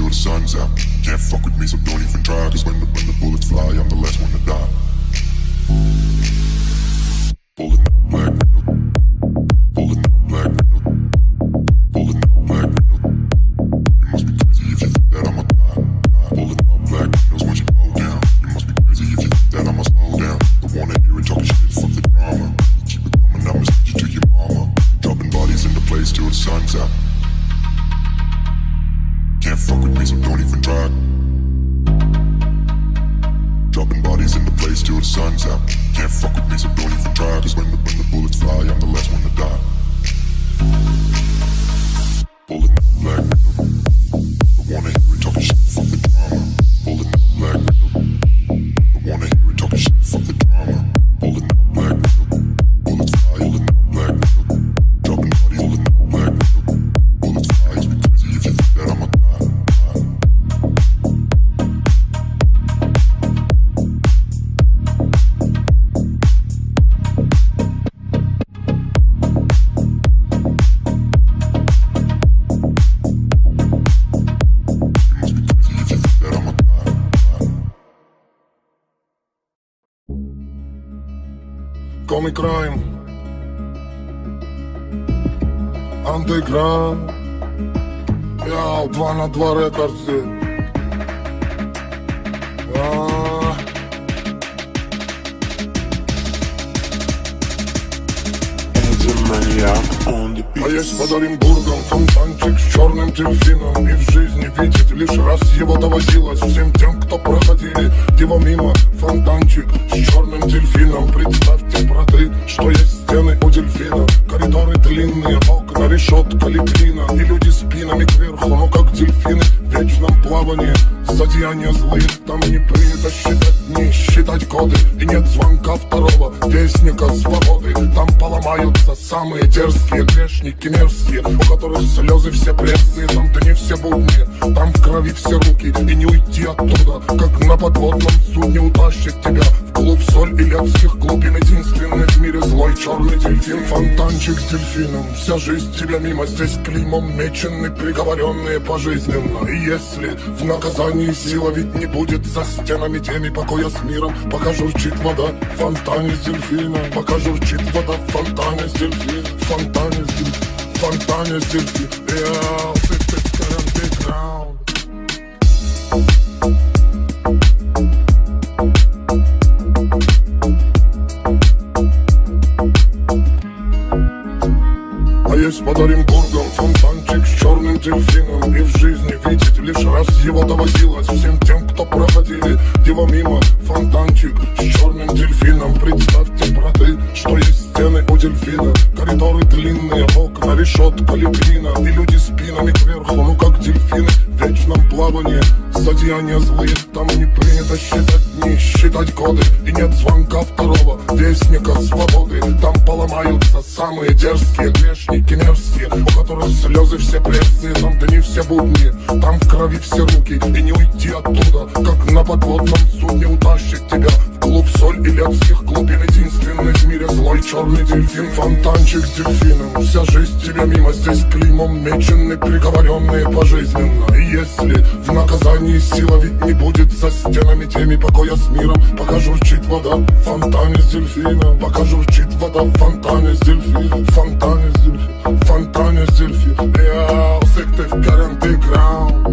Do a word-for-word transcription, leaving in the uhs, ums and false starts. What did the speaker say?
till the sun's out. Can't fuck with me, so don't even try. Cause when the, when the bullets fly, I'm the last one to die. Pulling up black window, pulling up black window, pulling up black window. You must be crazy if you think that I'ma die, die. Pulling up black windows once you slow down. You must be crazy if you think that I'ma slow down. Don't wanna hear it talking shit, fuck the drama. Keep it coming, I'ma send you to your mama. Dropping bodies in the place till the sun's out. Can't fuck with me, so don't even try. Dropping bodies in the place till the sun's out. Can't fuck with me, so don't even try. Cause when the, when the bullets fly, I'm the last one to die. Pulling up black window, don't wanna hear it talking shit, fuck the drama. Pulling up black window, don't wanna hear it talking shit, fuck the drama. Pulling up black window, bullets fly, pulling up black window. Dropping bodies, pulling up black window, bullets fly. It's be crazy if you think that I'ma die. Comic Crime, Underground, я два на два рекордсы. А есть под Оренбургом фонтанчик с черным дельфином. И в жизни видеть лишь раз его доводилось всем тем, кто проходили его мимо. Фонтанчик с черным дельфином. Представьте, браты, что есть стены у дельфина. Коридоры длинные, окна, решетка, литрина. И люди спинами кверху, но как дельфины в вечном плавании. Зодеяния злые, там не принято считать дни, считать годы. И нет звонка второго вестника свободы. Там поломаются самые дерзкие грешники мерзкие, у которых слезы все пресные. Там-то не все будни, там в крови все руки. И не уйти оттуда, как на подводном судне утащит тебя в клуб соль и летских глубин. Единственный в мире злой черный дельфин. Фонтанчик с дельфином, вся жизнь тебя мимо. Здесь клеймом мечены, приговоренные пожизненно. И если в наказании сила ведь не будет, за стенами теми покоя с миром, пока журчит вода в фонтане с дельфином. Пока журчит вода в фонтане с дельфином. Фонтане с дельфином, фонтане с дельфином. Yeah, fifty underground. А есть под Оренбургом фонтанчик с черным дельфином. И в жизни видеть лишь раз его доводилось всем тем, кто проходили его мимо. Фонтанчик с черным дельфином. Представьте, браты, что есть стены у дельфина. Коридоры длинные, окна, решетка, литрина. И люди спинами кверху, ну как дельфины в вечном плавании. Зодеяния злые, там не принято считать дни, считать годы. И нет звонка второго вестника свободы. Там поломаются самые дерзкие грешники мерзкие, у которых слезы все пресные. Там-то не все будни, там в крови все руки. И не уйти оттуда, как на подводном судне утащит тебя в клуб соль и летских глубин. Единственный в мире злой черный дельфин. Фонтанчик с дельфином, вся жизнь тебя мимо. Здесь клеймом мечены, приговоренные пожизненно. И если в наказании сила ведь не будет, за стенами теми покоя с миром. Пока журчит вода в фонтане с дельфином. Пока журчит вода в фонтане с дельфином. Фонтане с дельфином, фонтане с дельфином. Yeah, sick to get underground.